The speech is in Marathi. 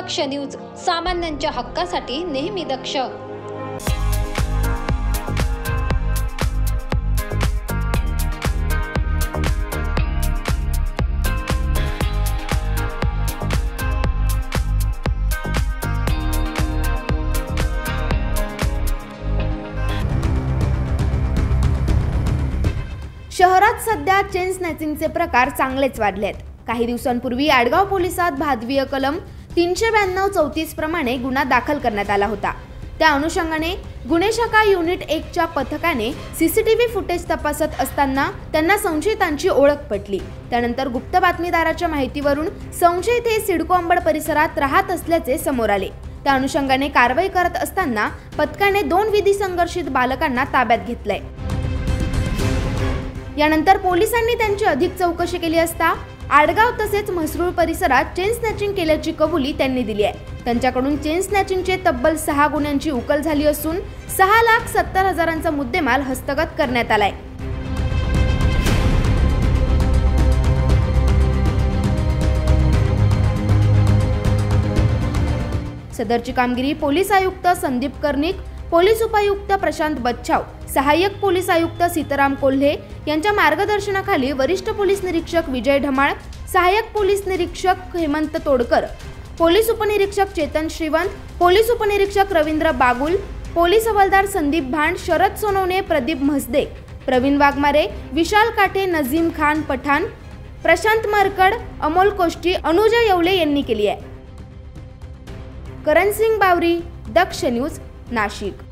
दक्ष न्यूज, सामान्यांच्या हक्कासाठी नेहमी दक्ष। शहरात सध्या चेन स्नॅचिंगचे प्रकार चांगलेच वाढले आहेत। काही दिवसांपूर्वी आडगाव पोलिसात भादवीय कलम 392-34 प्रमाणे गुन्हा दाखल करण्यात आला होता। त्या अनुषंगाने गुन्हे शाखा युनिट 1 च्या पथकाने सीसीटीव्ही फुटेज तपासत असताना त्यांना संशयितांची ओळख पटली। त्यानंतर गुप्त बातमीदाराच्या माहितीवरून संशयित हे सिडको अंबड परिसरात राहत असल्याचे समोर आले। त्या अनुषंगाने कारवाई करत असताना पथकाने 2 विधी संघर्षित बालकांना ताब्यात घेतलंय। यानंतर पोलिसांनी त्यांची अधिक चौकशी केली असता आडगाव तसेच म्हसरूळ परिसरात चेन स्नॅचिंग केल्याची कबुली त्यांनी दिली आहे। त्यांच्याकडून चेन स्नॅचिंगचे तब्बल 6 गुन्ह्यांची उकल झाली असून 6,70,000चा मुद्देमाल हस्तगत करण्यात आलाय। सदरची कामगिरी पोलीस आयुक्त संदीप कर्णिक, पोलीस उपायुक्त प्रशांत बच्छाव, सहाय्यक पोलीस आयुक्त सीताराम कोल्हे यांच्या मार्गदर्शनाखाली वरिष्ठ पोलीस निरीक्षक विजय ढमाळ, सहाय्यक पोलीस निरीक्षक हेमंत तोडकर, पोलीस उपनिरीक्षक चेतन श्रीवंत, पोलीस उपनिरीक्षक रवींद्र बागुल, पोलीस हवालदार संदीप भांड, शरद सोनवणे, प्रदीप म्हसदे, प्रवीण वाघमारे, विशाल काठे, नजीम खान पठाण, प्रशांत मरकड, अमोल कोष्टी, अनुजा येवले यांनी केली आहे। करण सिंग बावरी, दक्ष न्यूज, नाशिक।